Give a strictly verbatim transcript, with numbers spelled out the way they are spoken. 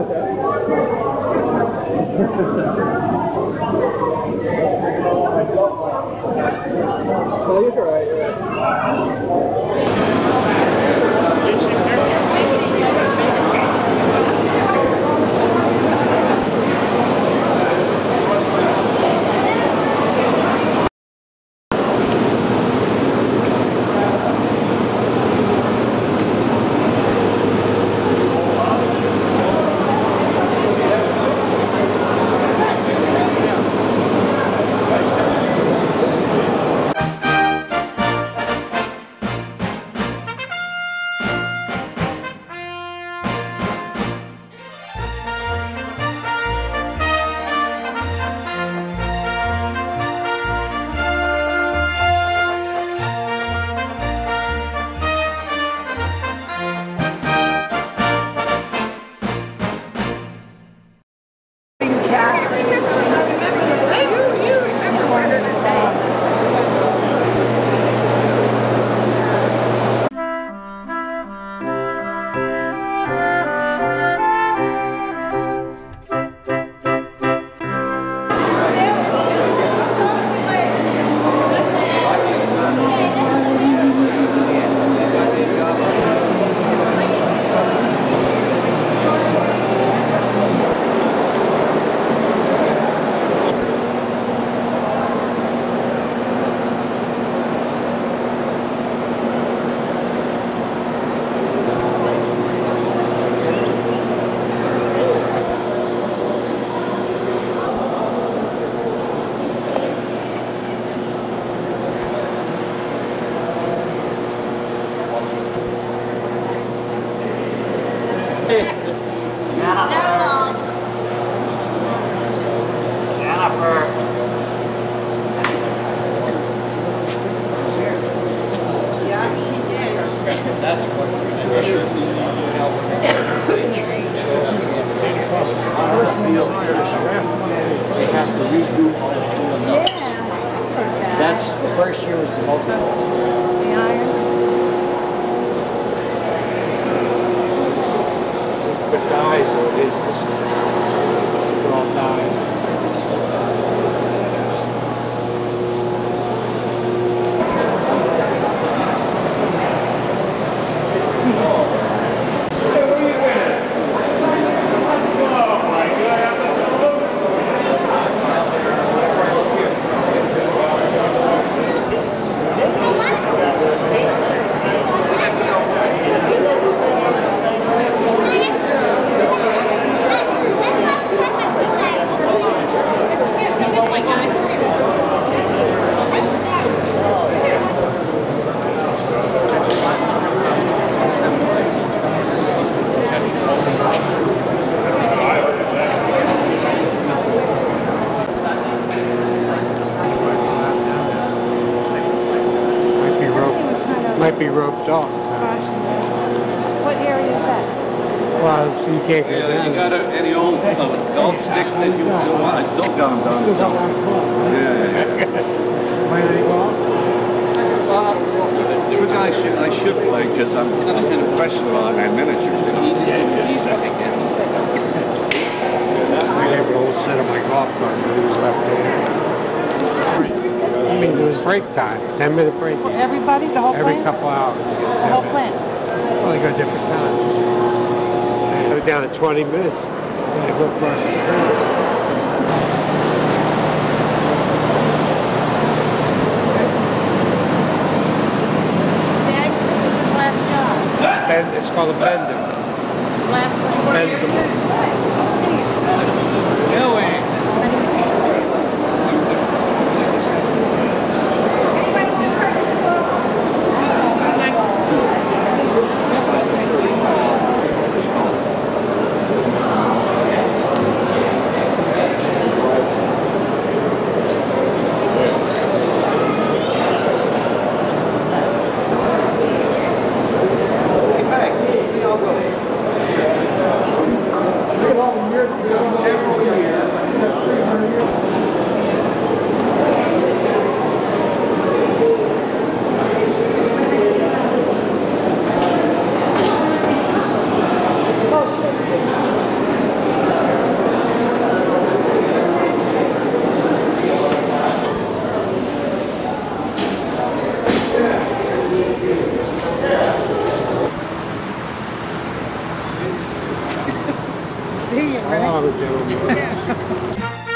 Oh, you're right, you're right. That's the first year was the most. The iron. Just put dyes or it is just, just put all dyes. Might be roped off. So. What area is that? Well, so you can't get Yeah, down. you got a, any old uh, gold sticks that you still want? I still got them down the south. Yeah. Why did they go off? Uh, Good guy, should, I should play because I'm, I'm professional on my miniatures. You know? I gave a whole set of my golf carts when he was left over. That means it was break time, ten minute break. For everybody, the whole Every plant? couple hours. The whole plant? Well, they go different times. They go down to twenty minutes. They go across the street. This was his last job. Bend, it's called a bender. Last one. Bends them. Ewing. Look at all the years ago. see you, A right? lot of gentlemen.